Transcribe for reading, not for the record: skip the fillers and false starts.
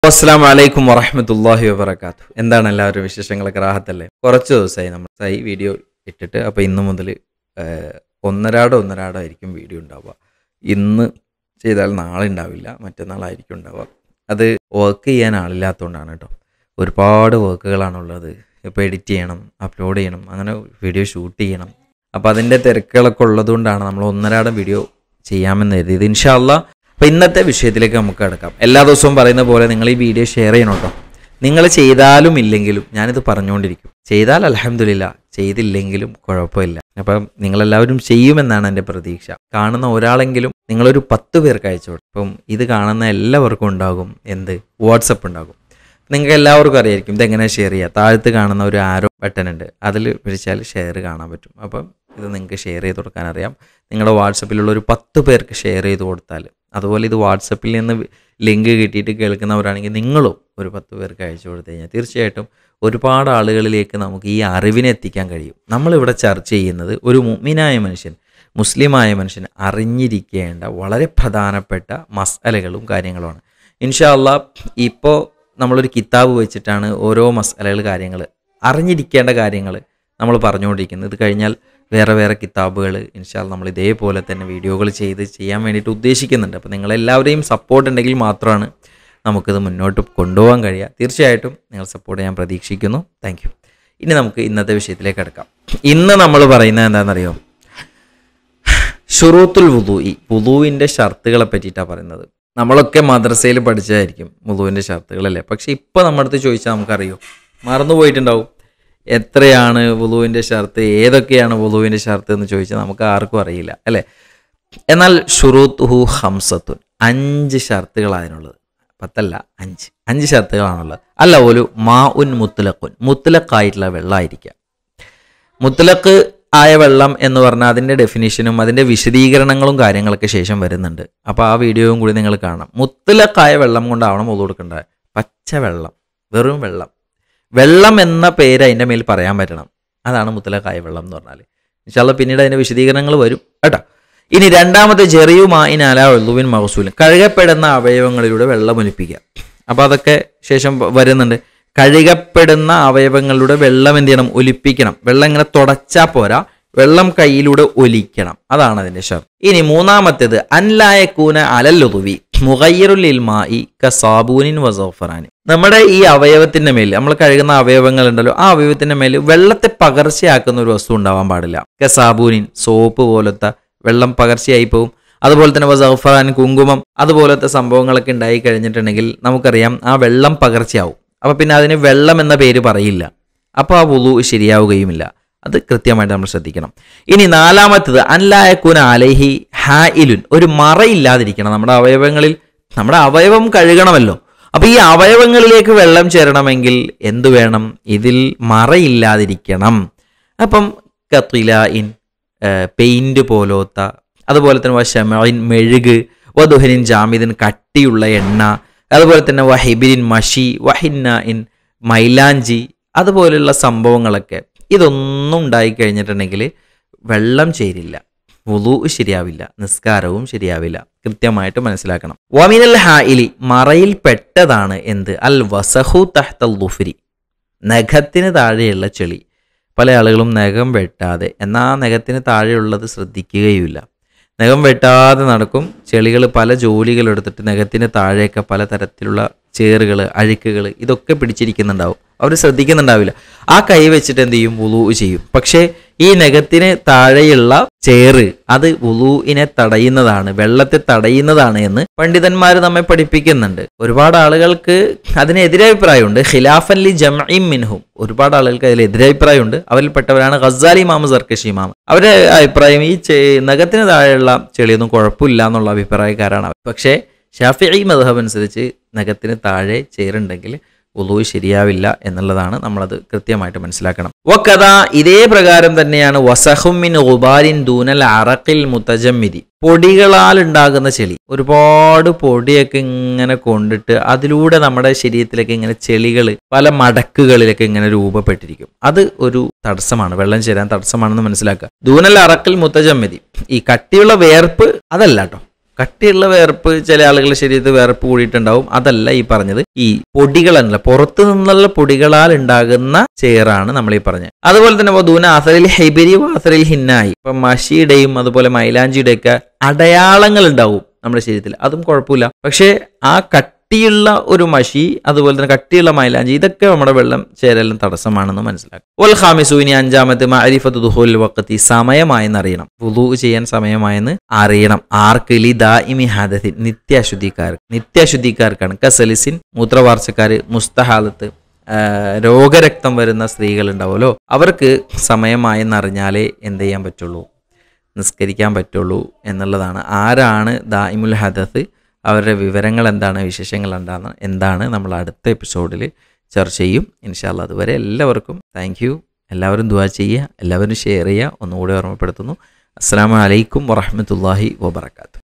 അസ്സലാമു അലൈക്കും വറഹ്മത്തുള്ളാഹി വബറകാതുഹു. എന്താണ് എല്ലാവരും വിശേഷങ്ങളൊക്കെ റാഹത്തല്ലേ? കുറച്ച് ദിവസമായി നമ്മൾ വീഡിയോ ഇട്ടിട്ട്. അപ്പോൾ ഇന്ന് മുതൽ ഒന്നരാടോ ആയിരിക്കും വീഡിയോ ഉണ്ടാവുക. ഇന്ന് ചെയ്താൽ നാളെ ഉണ്ടാവില്ല, മറ്റന്നാളായിരിക്കും ഉണ്ടാവുക. അത് വർക്ക് ചെയ്യാൻ ആളില്ലാത്തതുകൊണ്ടാണ് കേട്ടോ. ഒരുപാട് വർക്കുകളാണുള്ളത്. ഇപ്പോൾ എഡിറ്റ് ചെയ്യണം, അപ്ലോഡ് ചെയ്യണം, അങ്ങനെ വീഡിയോ ഷൂട്ട് ചെയ്യണം. അപ്പോൾ അതിൻ്റെ തിരക്കുകളൊക്കെ ഉള്ളതുകൊണ്ടാണ് നമ്മൾ ഒന്നരാടം വീഡിയോ ചെയ്യാമെന്ന് കരുതിയത്. ഇൻഷാ അല്ലാഹ്. അപ്പോൾ ഇന്നത്തെ വിഷയത്തിലേക്ക് നമുക്ക് കിടക്കാം. എല്ലാ ദിവസവും പറയുന്ന പോലെ നിങ്ങൾ ഈ വീഡിയോ ഷെയർ ചെയ്യണം കേട്ടോ. നിങ്ങൾ ചെയ്താലും ഇല്ലെങ്കിലും ഞാനിത് പറഞ്ഞുകൊണ്ടിരിക്കും. ചെയ്താൽ അൽഹംദുലില്ലാ, ചെയ്തില്ലെങ്കിലും കുഴപ്പമില്ല. അപ്പം നിങ്ങളെല്ലാവരും ചെയ്യുമെന്നാണ് എൻ്റെ പ്രതീക്ഷ. കാണുന്ന ഒരാളെങ്കിലും നിങ്ങളൊരു 10 പേർക്ക് അയച്ചു കൊടുക്കും. അപ്പം ഇത് കാണുന്ന എല്ലാവർക്കും ഉണ്ടാകും വാട്സപ്പ് ഉണ്ടാകും. നിങ്ങൾക്ക് എല്ലാവർക്കും അറിയായിരിക്കും ഇതെങ്ങനെ ഷെയർ ചെയ്യുക. താഴത്ത് കാണുന്ന ഒരു ആരോ ബട്ടൺ ഉണ്ട്, അതിൽ പിടിച്ചാൽ ഷെയർ കാണാൻ പറ്റും. അപ്പം ഇത് നിങ്ങൾക്ക് ഷെയർ ചെയ്ത് കൊടുക്കാൻ അറിയാം. നിങ്ങളുടെ വാട്സപ്പിലുള്ള ഒരു 10 പേർക്ക് ഷെയർ ചെയ്ത് കൊടുത്താൽ, അതുപോലെ ഇത് വാട്സപ്പിൽ നിന്ന് ലിങ്ക് കിട്ടിയിട്ട് കേൾക്കുന്നവരാണെങ്കിൽ നിങ്ങളും ഒരു 10 പേർക്ക് അയച്ചു കൊടുത്തു കഴിഞ്ഞാൽ തീർച്ചയായിട്ടും ഒരുപാട് ആളുകളിലേക്ക് നമുക്ക് ഈ അറിവിനെ എത്തിക്കാൻ കഴിയും. നമ്മളിവിടെ ചർച്ച ചെയ്യുന്നത് ഒരു മുഅ്മിനായ മനുഷ്യൻ, മുസ്ലിമായ മനുഷ്യൻ അറിഞ്ഞിരിക്കേണ്ട വളരെ പ്രധാനപ്പെട്ട മസ്അലകളും കാര്യങ്ങളുമാണ്. ഇൻഷാ അല്ലാഹ് ഇപ്പോൾ നമ്മളൊരു കിതാബ് വെച്ചിട്ടാണ് ഓരോ കാര്യങ്ങൾ അറിഞ്ഞിരിക്കേണ്ട കാര്യങ്ങൾ നമ്മൾ പറഞ്ഞുകൊണ്ടിരിക്കുന്നത്. ഇത് കഴിഞ്ഞാൽ വേറെ കിതാബുകൾ ഇൻഷാ അല്ലാഹ് നമ്മൾ ഇതേപോലെ തന്നെ വീഡിയോകൾ ചെയ്യാൻ വേണ്ടിയിട്ട് ഉദ്ദേശിക്കുന്നുണ്ട്. അപ്പോൾ നിങ്ങളെല്ലാവരെയും സപ്പോർട്ട് ഉണ്ടെങ്കിൽ മാത്രമാണ് നമുക്കിത് മുന്നോട്ട് കൊണ്ടുപോകാൻ കഴിയുക. തീർച്ചയായിട്ടും നിങ്ങൾ സപ്പോർട്ട് ഞാൻ പ്രതീക്ഷിക്കുന്നു. Thank you. ഇനി നമുക്ക് ഇന്നത്തെ വിഷയത്തിലേക്ക് കിടക്കാം. ഇന്ന് നമ്മൾ പറയുന്നത് എന്താണെന്നറിയോ? ഷുറൂത്തുൽ വുദൂഇൻ്റെ ഷർത്തുകളെ പറ്റിയിട്ടാണ് പറയുന്നത്. നമ്മളൊക്കെ മദ്രസയിൽ പഠിച്ചതായിരിക്കും വുദൂഇൻ്റെ ഷർത്തുകളല്ലേ. പക്ഷേ ഇപ്പോൾ നമ്മുടെ അടുത്ത് ചോദിച്ചാൽ നമുക്കറിയോ, മറന്നു പോയിട്ടുണ്ടാവും. എത്രയാണ് വുദൂഇൻ്റെ ഷർത്ത്, ഏതൊക്കെയാണ് വുദൂഇൻ്റെ ഷർത്ത് എന്ന് ചോദിച്ചാൽ നമുക്ക് ആർക്കും അറിയില്ല അല്ലേ. എന്നാൽ ഷുറൂത്തുഹു ഖംസത്തുൻ, 5 ഷർത്തുകളാണുള്ളത്. 10 അല്ല, 5 ഷർത്തുകളാണുള്ളത്. അല്ല ഒരു മാഉൻ മുത്ലഖുൻ, മുത്ലഖായിട്ടുള്ള വെള്ളമായിരിക്കുക. മുത്ലഖ് ആയ വെള്ളം എന്ന് പറഞ്ഞാൽ അതിൻ്റെ ഡെഫിനിഷനും അതിൻ്റെ വിശദീകരണങ്ങളും കാര്യങ്ങളൊക്കെ ശേഷം വരുന്നുണ്ട്. അപ്പോൾ ആ വീഡിയോയും കൂടി നിങ്ങൾ കാണാം. മുത്ലഖായ വെള്ളം കൊണ്ടാവണം വുദൂ എടുക്കേണ്ടത്. പച്ചവെള്ളം, വെറും വെള്ളം എന്ന പേര് അതിൻ്റെ മേൽ പറയാൻ പറ്റണം. അതാണ് മുത്ലഖായ വെള്ളം എന്ന് പറഞ്ഞാൽ. ഇൻഷാ അല്ലാഹ് പിന്നീട് അതിൻ്റെ വിശദീകരണങ്ങൾ വരും കേട്ടോ. ഇനി രണ്ടാമത്തെ ജെറിയു മാഇൻ അലാ ഉളുവിൻ മഗ്സൂലിൻ, കഴുകപ്പെടുന്ന അവയവങ്ങളിലൂടെ വെള്ളം ഒലിപ്പിക്കുക. അപ്പോൾ അതൊക്കെ ശേഷം വരുന്നുണ്ട്. കഴുകപ്പെടുന്ന അവയവങ്ങളിലൂടെ വെള്ളം എന്ത് ചെയ്യണം? ഒലിപ്പിക്കണം. വെള്ളം ഇങ്ങനെ തുടച്ചാൽ പോരാ, വെള്ളം കയ്യിലൂടെ ഒലിക്കണം. അതാണ് അതിൻ്റെ ഷർത്ത്. ഇനി മൂന്നാമത്തേത് അൻലായക്കൂന അലല്ലുദുവി മുഗയ്യിറുൽ ഇൽമായി കസാബൂനിൻ വസഫറാൻ. നമ്മുടെ ഈ അവയവത്തിൻ്റെ മേൽ, നമ്മൾ കഴുകുന്ന അവയവങ്ങൾ ഉണ്ടല്ലോ, ആ അവയവത്തിൻ്റെ മേൽ വെള്ളത്തെ പകർച്ചയാക്കുന്ന ഒരു വസ്തു ഉണ്ടാവാൻ പാടില്ല. കസാബൂനിൻ, സോപ്പ് പോലത്തെ വെള്ളം പകർച്ചയായി പോവും. അതുപോലെ തന്നെ വസഫറാൻ, കുങ്കുമം, അതുപോലത്തെ സംഭവങ്ങളൊക്കെ ഉണ്ടായി കഴിഞ്ഞിട്ടുണ്ടെങ്കിൽ നമുക്കറിയാം ആ വെള്ളം പകർച്ചയാവും. അപ്പോൾ പിന്നെ അതിന് വെള്ളം എന്ന പേര് പറയില്ല. അപ്പോൾ ആ വുളു ശരിയാവുകയുമില്ല. അത് കൃത്യമായിട്ട് നമ്മൾ ശ്രദ്ധിക്കണം. ഇനി നാലാമത്തത് അൻലായക്കൂന അലൈഹി ഹായിലുൻ, ഒരു മറയില്ലാതിരിക്കണം നമ്മുടെ അവയവങ്ങളിൽ. നമ്മുടെ അവയവം കഴുകണമല്ലോ. അപ്പോൾ ഈ അവയവങ്ങളിലേക്ക് വെള്ളം ചേരണമെങ്കിൽ എന്തു വേണം? ഇതിൽ മറയില്ലാതിരിക്കണം. അപ്പം കത്തിലായിൻ, പെയിൻറ് പോലത്തെ, അതുപോലെ തന്നെ വശമൈൻ, മെഴുക്, വദുഹനിൻ ജാമിദിൻ, കട്ടിയുള്ള എണ്ണ, അതുപോലെ തന്നെ വഹിബിൻ മഷി, വഹിന്നഇൻ മൈലാഞ്ചി, അതുപോലുള്ള സംഭവങ്ങളൊക്കെ, ഇതൊന്നും ഉണ്ടായിക്കഴിഞ്ഞിട്ടുണ്ടെങ്കിൽ വെള്ളം ചേരില്ല, വുളൂ ശരിയാവില്ല, നിസ്കാരവും ശരിയാവില്ല. കൃത്യമായിട്ട് മനസ്സിലാക്കണം. വമിനൽ ഹായിലി, മറയിൽ പെട്ടതാണ് എന്ത്? അൽ വസഹു തഹ്തൽ ദുഫ്രി, നഖത്തിന് താഴെയുള്ള ചെളി. പല ആളുകളും നഖം വെട്ടാതെ, എന്നാൽ ആ നഖത്തിന് താഴെയുള്ളത് ശ്രദ്ധിക്കുകയുമില്ല. നഖം വെട്ടാതെ നടക്കും. ചെളികൾ, പല ജോലികളെടുത്തിട്ട് നഖത്തിന് താഴെയൊക്കെ പല തരത്തിലുള്ള ചേറുകൾ, അഴുക്കുകൾ, ഇതൊക്കെ പിടിച്ചിരിക്കുന്നുണ്ടാവും. അവർ ശ്രദ്ധിക്കുന്നുണ്ടാവില്ല. ആ കൈ വെച്ചിട്ട് എന്ത് ചെയ്യും? വുളൂ ചെയ്യും. പക്ഷേ ഈ നഖത്തിന് താഴെയുള്ള ചേറ് അത് വുളൂഇനെ തടയുന്നതാണ്, വെള്ളത്തെ തടയുന്നതാണ് എന്ന് പണ്ഡിതന്മാർ നമ്മെ പഠിപ്പിക്കുന്നുണ്ട്. ഒരുപാട് ആളുകൾക്ക് അതിന് എതിരഭിപ്രായമുണ്ട്. ഖിലാഫൻ ലി ജംഇൻ മിൻഹും, ഒരുപാട് ആളുകൾക്ക് അതിൽ എതിരഭിപ്രായമുണ്ട്. അവരിൽപ്പെട്ടവരാണ് ഗസാലി ഇമാം, സർക്കശി ഇമാം. അവരുടെ അഭിപ്രായം ഈ നഖത്തിന് താഴെയുള്ള ചെളിയൊന്നും കുഴപ്പമില്ല എന്നുള്ള അഭിപ്രായക്കാരാണ്. പക്ഷേ ശാഫിഈ മദ്ഹബ് അനുസരിച്ച് നഖത്തിന് താഴെ ചേറുണ്ടെങ്കിൽ വുളൂ ശരിയാവില്ല എന്നുള്ളതാണ്. നമ്മളത് കൃത്യമായിട്ട് മനസ്സിലാക്കണം. വകദാ, ഇതേ പ്രകാരം തന്നെയാണ് വസഖും മിൻ ഗുബാരിൻ ദൂനൽ അറഖിൽ മുതജമ്മിദി, പൊടികളാൽ ഉണ്ടാകുന്ന ചെളി. ഒരുപാട് പൊടിയൊക്കെ ഇങ്ങനെ കൊണ്ടിട്ട് അതിലൂടെ നമ്മുടെ ശരീരത്തിലേക്ക് ഇങ്ങനെ ചെളികൾ പല മടക്കുകളിലൊക്കെ ഇങ്ങനെ രൂപപ്പെട്ടിരിക്കും. അത് ഒരു തടസ്സമാണ്, വെള്ളം ചേരാൻ തടസ്സമാണെന്ന് മനസ്സിലാക്കുക. ദൂനൽ അറഖിൽ മുതജമ്മിദി, ഈ കട്ടിയുള്ള വേർപ്പ് അതല്ല കേട്ടോ. കട്ടിയുള്ള വിയർപ്പ് ചില ആളുകളുടെ ശരീരത്തിൽ വിയർപ്പ് കൂടിയിട്ടുണ്ടാവും. അതല്ല ഈ പറഞ്ഞത്, ഈ പൊടികളല്ല, പുറത്തു നിന്നുള്ള പൊടികളാൽ ഉണ്ടാകുന്ന ചേറാണ് നമ്മൾ ഈ പറഞ്ഞത്. അതുപോലെ തന്നെ വധൂന അസറിൽ ഹൈബരി അസറിൽ ഹിന്നായി, ഇപ്പൊ മഷിയുടെയും അതുപോലെ മൈലാഞ്ചിയുടെയൊക്കെ അടയാളങ്ങൾ ഉണ്ടാവും നമ്മുടെ ശരീരത്തിൽ, അതും കുഴപ്പമില്ല. പക്ഷേ ആ കട്ടിയുള്ള ഒരു മഷി അതുപോലെ തന്നെ കട്ടിയുള്ള മൈലാഞ്ചി ഇതൊക്കെ നമ്മുടെ വെള്ളം ചേരലും തടസ്സമാണെന്ന് മനസ്സിലാക്കും. വൽ ഖാമിസു, ഇനി അഞ്ചാമത്തെ മഅരിഫത്തു ദുഖൂൽ വഖതി, സമയമായെന്ന് അറിയണം. വുളൂ ചെയ്യാൻ സമയമായെന്ന് അറിയണം. ആർക്ക്? ലി ദാഇമി ഹദസിൻ, നിത്യാശുദ്ധിക്കാർക്കാണ്. കസലിസിൻ, മൂത്രവാർച്ചക്കാർ, മുസ്തഹാലത്ത്, രോഗരക്തം വരുന്ന സ്ത്രീകൾ ഉണ്ടാവുമല്ലോ, അവർക്ക് സമയമായെന്ന് അറിഞ്ഞാലേ എന്ത് ചെയ്യാൻ പറ്റുള്ളൂ, നിസ്കരിക്കാൻ പറ്റുള്ളൂ എന്നുള്ളതാണ്. ആരാണ് ദായിമുൽ ഹദസ്, അവരുടെ വിവരങ്ങൾ എന്താണ്, വിശേഷങ്ങൾ എന്താണ് നമ്മൾ അടുത്ത എപ്പിസോഡിൽ ചർച്ച ചെയ്യും ഇൻഷാ അല്ലാഹ്. അതുവരെ എല്ലാവർക്കും താങ്ക് യു. എല്ലാവരും ദുആ ചെയ്യുക, എല്ലാവരും ഷെയർ ചെയ്യുക. ഒന്നുകൂടി ഓർമ്മപ്പെടുത്തുന്നു. അസ്സലാമു അലൈക്കും വറഹ്മത്തുള്ളാഹി വബറകാതുഹു.